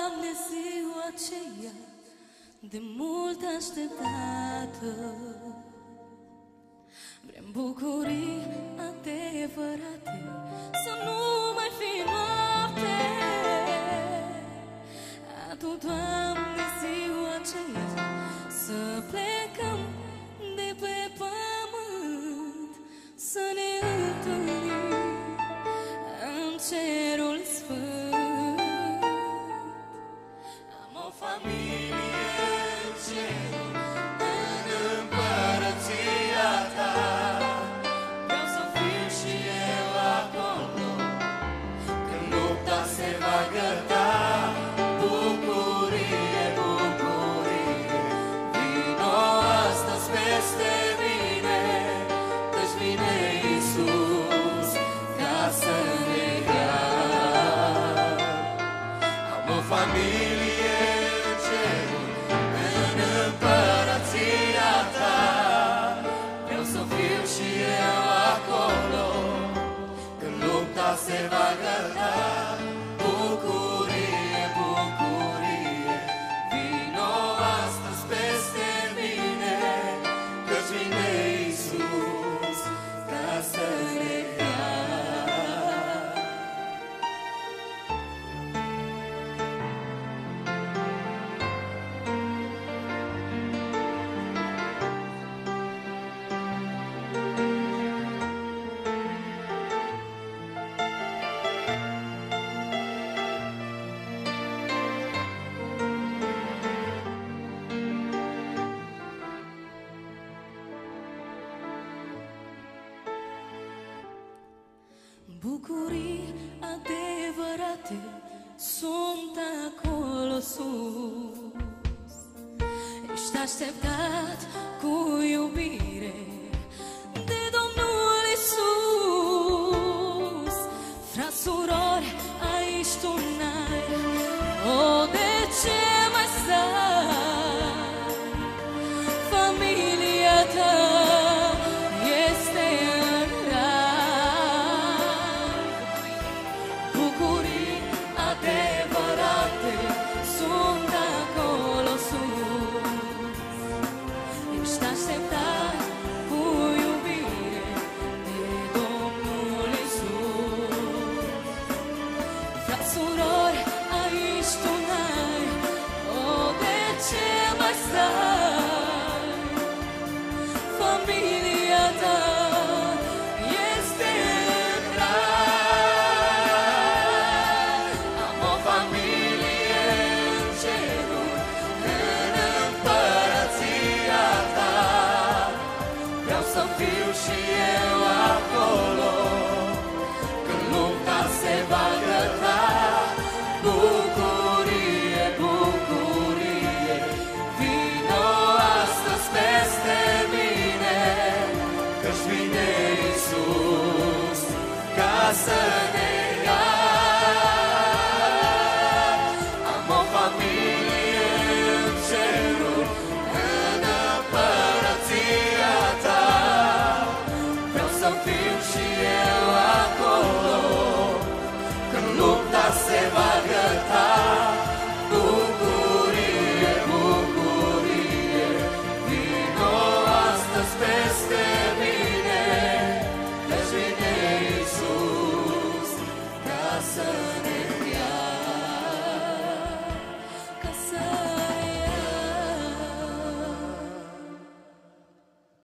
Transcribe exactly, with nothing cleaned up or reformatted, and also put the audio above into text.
Doamne, ziua aceea de mult așteptată. Vrem bucurii adevărate, să nu mai fie noapte. Adu, Doamne, ziua aceea să plecăm de pe pământ, să ne întâlnim în cerul sfânt. Am o familie în cerul, în împărăția ta. Vreau să fiu și eu acolo, când lupta se va găta. Bucurie, bucurie, vino astăzi peste mine, căci vine Iisus ca să ne ia. Am o familie în cerul, în împărăția ta. Vreau să fiu și eu acolo, când lupta se va găta. Bucurie, bucurie, vino astăzi peste mine, căci vine Iisus ca să ne ia. Bucurii adevărate sunt acolo sus. Ești așteptat cu iubire de Domnul Iisus. Frați, surori, aici tu n-ai, o, de ce mai stai? Familia ta este în rai. Bucurii adevărate sunt acolo sus. Ești așteptat cu iubire de Domnul Iisus. Frați, surori, aici tu n-ai, o, de ce mai stai? Familia ta este în rai. Am o familie în cerul, în împărăția ta. Vreau să fiu și